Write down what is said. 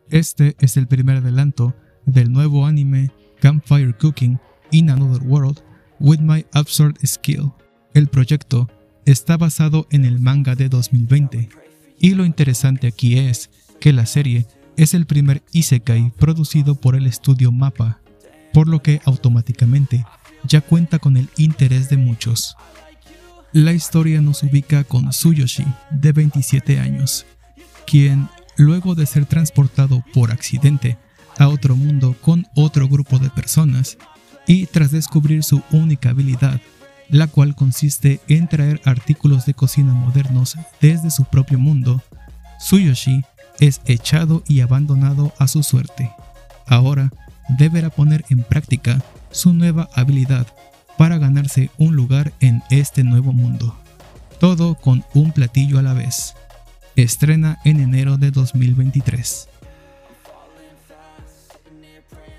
Este es el primer adelanto del nuevo anime Campfire Cooking in Another World with My Absurd Skill. El proyecto está basado en el manga de 2020, y lo interesante aquí es que la serie es el primer isekai producido por el estudio MAPPA, por lo que automáticamente ya cuenta con el interés de muchos. La historia nos ubica con Tsuyoshi, de 27 años, quien, luego de ser transportado por accidente a otro mundo con otro grupo de personas, y tras descubrir su única habilidad, la cual consiste en traer artículos de cocina modernos desde su propio mundo, Tsuyoshi es echado y abandonado a su suerte. Ahora deberá poner en práctica su nueva habilidad para ganarse un lugar en este nuevo mundo. Todo con un platillo a la vez. Estrena en enero de 2023.